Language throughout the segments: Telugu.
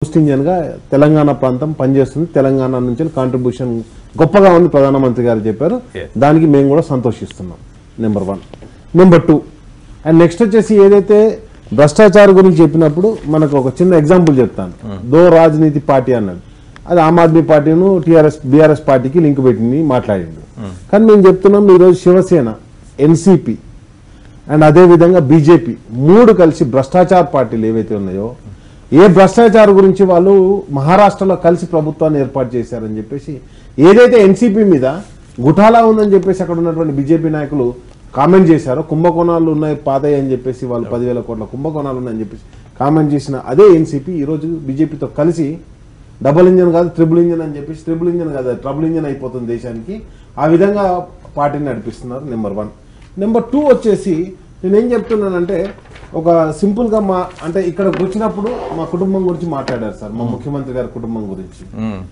బూస్ట్ ఇంజన్గా తెలంగాణ ప్రాంతం పనిచేస్తుంది. తెలంగాణ నుంచి కాంట్రిబ్యూషన్ గొప్పగా ఉంది ప్రధానమంత్రి గారు చెప్పారు. దానికి మేము కూడా సంతోషిస్తున్నాం. నెంబర్ 1. నెంబర్ 2 అండ్ నెక్స్ట్ వచ్చేసి ఏదైతే భ్రష్టాచారం గురించి చెప్పినప్పుడు మనకు ఒక చిన్న ఎగ్జాంపుల్ చెప్తాను. దో రాజనీతి పార్టీ అన్నది అది ఆమ్ ఆద్మీ పార్టీను BRS పార్టీకి లింక్ పెట్టి మాట్లాడిండు. కానీ మేము చెప్తున్నాం ఈరోజు శివసేన, ఎన్సీపీ అండ్ అదేవిధంగా బీజేపీ 3 కలిసి భ్రష్టాచార పార్టీలు ఏవైతే ఉన్నాయో ఏ భ్రష్టాచారం గురించి వాళ్ళు మహారాష్ట్రలో కలిసి ప్రభుత్వాన్ని ఏర్పాటు చేశారని చెప్పేసి ఏదైతే ఎన్సీపీ మీద గుఠాలా ఉందని చెప్పేసి అక్కడ ఉన్నటువంటి బీజేపీ నాయకులు కామెంట్ చేశారో, కుంభకోణాలు ఉన్నాయి పాతయ్య అని చెప్పేసి వాళ్ళు 10,000 కోట్ల కుంభకోణాలు ఉన్నాయని చెప్పేసి కామెంట్ చేసిన అదే ఎన్సీపీ ఈరోజు బీజేపీతో కలిసి డబుల్ ఇంజన్ కాదు ట్రిపుల్ ఇంజన్ అని చెప్పేసి, ట్రిపుల్ ఇంజన్ కాదు ట్రబుల్ ఇంజన్ అయిపోతుంది దేశానికి. ఆ విధంగా పార్టీని నడిపిస్తున్నారు. నెంబర్ 1. నెంబర్ 2 వచ్చేసి నేనేం చెప్తున్నానంటే ఒక సింపుల్గా అంటే ఇక్కడికి వచ్చినప్పుడు మా కుటుంబం గురించి మాట్లాడారు సార్. మా ముఖ్యమంత్రి గారి కుటుంబం గురించి.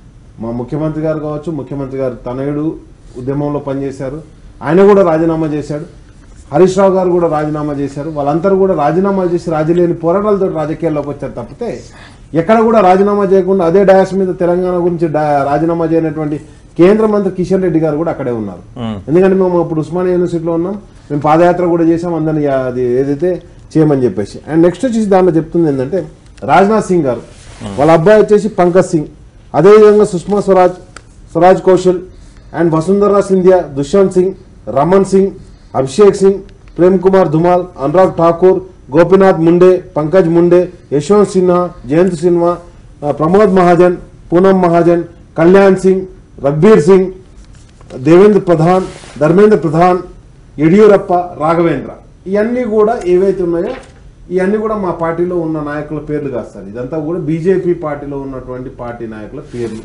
మా ముఖ్యమంత్రి గారు కావచ్చు, ముఖ్యమంత్రి గారు తనయుడు ఉద్యమంలో పనిచేశారు, ఆయన కూడా రాజీనామా చేశాడు. హరీష్ రావు గారు కూడా రాజీనామా చేశారు. వాళ్ళందరూ కూడా రాజీనామా చేసి రాజీలేని పోరాటాలతో రాజకీయాల్లోకి వచ్చారు తప్పితే ఎక్కడ కూడా రాజీనామా చేయకుండా అదే డయాస్ మీద తెలంగాణ గురించి రాజీనామా చేయనటువంటి కేంద్ర మంత్రి కిషన్ రెడ్డి గారు కూడా అక్కడే ఉన్నారు. ఎందుకంటే మేము ఇప్పుడు ఉస్మానియా యూనివర్సిటీలో ఉన్నాం, మేము పాదయాత్ర కూడా చేసాం అందరినీ అది ఏదైతే చేయమని చెప్పేసి. అండ్ నెక్స్ట్ వచ్చేసి దాంట్లో చెప్తుంది ఏంటంటే రాజ్నాథ్ సింగ్ గారు వాళ్ళ అబ్బాయి వచ్చేసి పంకజ్ సింగ్, అదేవిధంగా సుష్మా స్వరాజ్ కౌశల్ అండ్ వసుంధరా సింధియా, దుష్యంత్ సింగ్, రమణ్ సింగ్, అభిషేక్ సింగ్, ప్రేమ్ కుమార్ ధుమాల్, అనురాగ్ ఠాకూర్, గోపీనాథ్ ముండే, పంకజ్ ముండే, యశ్వంత్ సిన్హా, జయంత్ సిన్హా, ప్రమోద్ మహాజన్, పూనమ్ మహాజన్, కళ్యాణ్ సింగ్, రఘ్బీర్ సింగ్, దేవేంద్ర ప్రధాన్, ధర్మేంద్ర ప్రధాన్, యడియూరప్ప, రాఘవేంద్ర, ఇవన్నీ కూడా ఏవైతే ఉన్నాయో ఇవన్నీ కూడా మా పార్టీలో ఉన్న నాయకుల పేర్లు కాదు సార్. ఇదంతా కూడా బీజేపీ పార్టీలో ఉన్నటువంటి పార్టీ నాయకుల పేర్లు.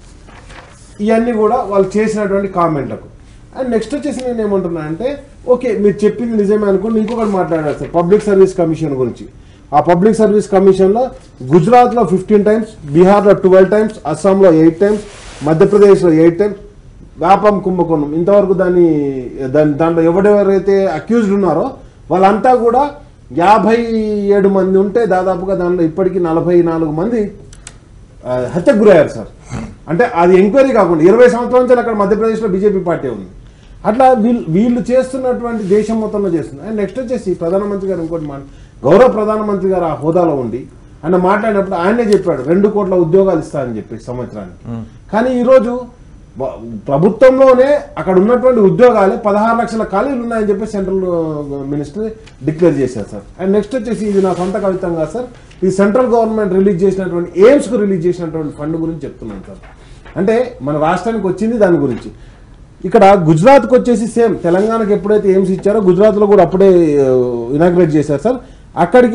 ఇవన్నీ కూడా వాళ్ళు చేసినటువంటి కామెంట్లకు. అండ్ నెక్స్ట్ వచ్చేసి నేను ఏమంటున్నా అంటే ఓకే మీరు చెప్పింది నిజమే అనుకోండి, ఇంకొకటి మాట్లాడారు సార్ పబ్లిక్ సర్వీస్ కమిషన్ గురించి. ఆ పబ్లిక్ సర్వీస్ కమిషన్లో గుజరాత్లో 15 times, బీహార్లో 12 times, అస్సాంలో 8 times, మధ్యప్రదేశ్లో 8 times వ్యాపం కుంభకోణం. ఇంతవరకు దాంట్లో ఎవరెవరైతే అక్యూజ్డ్ ఉన్నారో వాళ్ళంతా కూడా 57 మంది ఉంటే దాదాపుగా దాంట్లో ఇప్పటికీ 44 మంది హత్యకు గురయ్యారు సార్. అంటే అది ఎంక్వైరీ కాకుండా 20 సంవత్సరాల నుంచి అక్కడ మధ్యప్రదేశ్లో బీజేపీ పార్టీ ఉంది. అట్లా వీళ్ళు చేస్తున్నటువంటి దేశం మొత్తంలో చేస్తుంది. అండ్ నెక్స్ట్ వచ్చేసి ప్రధానమంత్రి గారు ఇంకోటి గౌరవ ప్రధానమంత్రి గారు ఆ హోదాలో ఉండి ఆయన మాట్లాడినప్పుడు ఆయనే చెప్పాడు 2 కోట్ల ఉద్యోగాలు ఇస్తారని చెప్పి సంవత్సరానికి. కానీ ఈరోజు ప్రభుత్వంలోనే అక్కడ ఉన్నటువంటి ఉద్యోగాలే 16 లక్షల ఖాళీలు ఉన్నాయని చెప్పి సెంట్రల్ మినిస్టర్ డిక్లేర్ చేశారు సార్. అండ్ నెక్స్ట్ వచ్చేసి ఇది నా సొంత కవితం కాదు సార్, ఈ సెంట్రల్ గవర్నమెంట్ రిలీజ్ చేసినటువంటి ఎయిమ్స్కు రిలీజ్ చేసినటువంటి ఫండ్ గురించి చెప్తున్నాను సార్. అంటే మన రాష్ట్రానికి వచ్చింది దాని గురించి. ఇక్కడ గుజరాత్కి వచ్చేసి సేమ్ తెలంగాణకి ఎప్పుడైతే ఎయిమ్స్ ఇచ్చారో గుజరాత్లో కూడా అప్పుడే ఇనాగ్రేట్ చేశారు సార్. అక్కడికి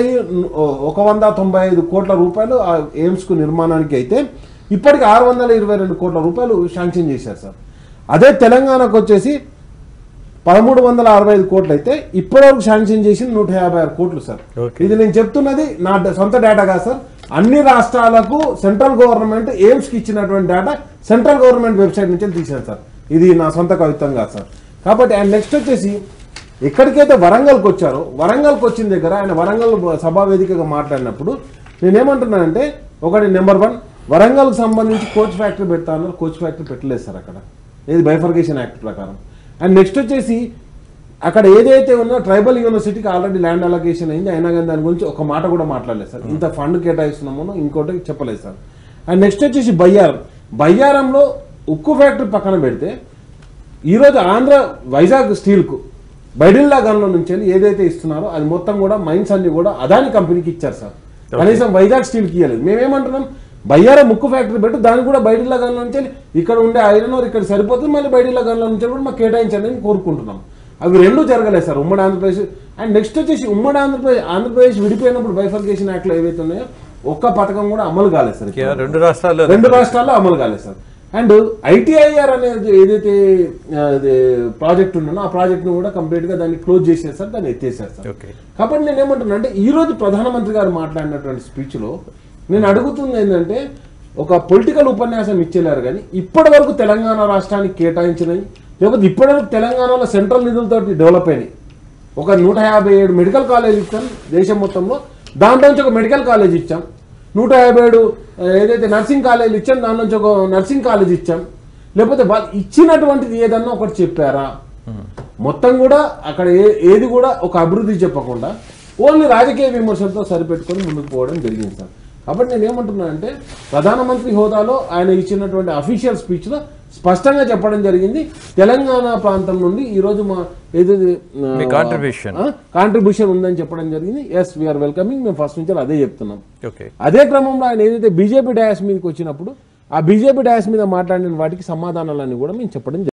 1,195 కోట్ల రూపాయలు ఆ ఎయిమ్స్కు నిర్మాణానికి అయితే ఇప్పటికి 622 కోట్ల రూపాయలు శాంక్షన్ చేశారు సార్. అదే తెలంగాణకు వచ్చేసి 1,365 కోట్లు అయితే ఇప్పటివరకు శాంక్షన్ చేసింది 156 కోట్లు సార్. ఇది నేను చెప్తున్నది నా సొంత డేటా కాదు సార్. అన్ని రాష్ట్రాలకు సెంట్రల్ గవర్నమెంట్ ఎయిమ్స్కి ఇచ్చినటువంటి డేటా సెంట్రల్ గవర్నమెంట్ వెబ్సైట్ నుంచి తీశారు సార్. ఇది నా సొంత కవిత్వం కాదు సార్. కాబట్టి అండ్ నెక్స్ట్ వచ్చేసి ఎక్కడికైతే వరంగల్కి వచ్చారో వరంగల్కి వచ్చిన దగ్గర ఆయన వరంగల్ సభా వేదికగా మాట్లాడినప్పుడు నేనేమంటున్నానంటే ఒకటి నెంబర్ 1 వరంగల్కి సంబంధించి కోచ్ ఫ్యాక్టరీ పెడతా అన్నారు, కోచ్ ఫ్యాక్టరీ పెట్టలేదు సార్ అక్కడ, ఇది బైఫర్కేషన్ యాక్ట్ ప్రకారం. అండ్ నెక్స్ట్ వచ్చేసి అక్కడ ఏదైతే ఉన్నా ట్రైబల్ యూనివర్సిటీకి ఆల్రెడీ ల్యాండ్ అలొకేషన్ అయింది, అయినా కానీ దాని గురించి ఒక మాట కూడా మాట్లాడలేదు సార్. ఇంత ఫండ్ కేటాయిస్తున్నామో ఇంకోటి చెప్పలేదు సార్. అండ్ నెక్స్ట్ వచ్చేసి బయ్యారంలో ఉక్కు ఫ్యాక్టరీ పక్కన పెడితే ఈరోజు వైజాగ్ స్టీల్కు బైడిల్లా గన్లో నుంచి ఏదైతే ఇస్తున్నారో అది మొత్తం కూడా మైన్స్ అన్ని కూడా అదాని కంపెనీకి ఇచ్చారు సార్. కనీసం వైజాగ్ స్టీల్కి ఇవ్వలేదు. మేమేమంటున్నాం బయ్యారం ముక్కు ఫ్యాక్టరీ పెట్టు, దాన్ని కూడా బైడిల్లా గన్ల నుంచి ఇక్కడ ఉండే ఐరన్ ఓర్ ఇక్కడ సరిపోతుంది, మళ్ళీ బైడిల్లా గన్ల నుంచి కూడా మాకు కేటాయించండి అని కోరుకుంటున్నాం. అవి రెండు జరగలేదు సార్ ఉమ్మడి ఆంధ్రప్రదేశ్. అండ్ నెక్స్ట్ వచ్చేసి ఉమ్మడి ఆంధ్రప్రదేశ్ విడిపోయినప్పుడు బైఫర్కేషన్ యాక్ట్లో ఏవైతే ఉన్నాయో ఒక్క పథకం కూడా అమలు కాలేదు సార్. రెండు రాష్ట్రాల్లో అమలు కాలేదు సార్. అండ్ ఐటీఐఆర్ అనేది ఏదైతే ప్రాజెక్ట్ ఉన్నానో ఆ ప్రాజెక్ట్ను కూడా కంప్లీట్గా దాన్ని క్లోజ్ చేసేది సార్, దాన్ని ఎత్తేసారు సార్. కాబట్టి నేను ఏమంటున్నా అంటే ఈ రోజు ప్రధానమంత్రి గారు మాట్లాడినటువంటి స్పీచ్లో నేను అడుగుతుంది ఏంటంటే ఒక పొలిటికల్ ఉపన్యాసం ఇచ్చేలారు కానీ ఇప్పటి వరకు తెలంగాణ రాష్ట్రానికి కేటాయించినవి లేకపోతే ఇప్పటివరకు తెలంగాణలో సెంట్రల్ నిధులతో డెవలప్ అయినాయి. ఒక 157 మెడికల్ కాలేజ్ ఇచ్చాం దేశం మొత్తంలో, దాంట్లో నుంచి ఒక మెడికల్ కాలేజ్ ఇచ్చాం. 157 ఏదైతే నర్సింగ్ కాలేజీలు ఇచ్చాం దాని నుంచి ఒక నర్సింగ్ కాలేజ్ ఇచ్చాం, లేకపోతే వాళ్ళు ఇచ్చినటువంటిది ఏదన్నా ఒకటి చెప్పారా? మొత్తం కూడా అక్కడ ఏది కూడా ఒక అభివృద్ధి చెప్పకుండా ఓన్లీ రాజకీయ విమర్శలతో సరిపెట్టుకొని ముందుకు పోవడం జరిగింది సార్. కాబట్టి నేను ఏమంటున్నానంటే ప్రధానమంత్రి హోదాలో ఆయన ఇచ్చినటువంటి అఫీషియల్ స్పీచ్లో స్పష్టంగా చెప్పడం జరిగింది, తెలంగాణ ప్రాంతం నుండి ఈరోజు మా ఏదైతే కాంట్రిబ్యూషన్ ఉందని చెప్పడం జరిగింది. ఎస్ వీఆర్ వెల్కమింగ్, మేము ఫస్ట్ నుంచి అదే చెప్తున్నాం. అదే క్రమంలో ఆయన ఏదైతే బీజేపీ డయాస్ మీదకి వచ్చినప్పుడు ఆ బీజేపీ డయాస్ మీద మాట్లాడిన వాటికి సమాధానాలన్నీ కూడా మేము చెప్పడం జరిగింది.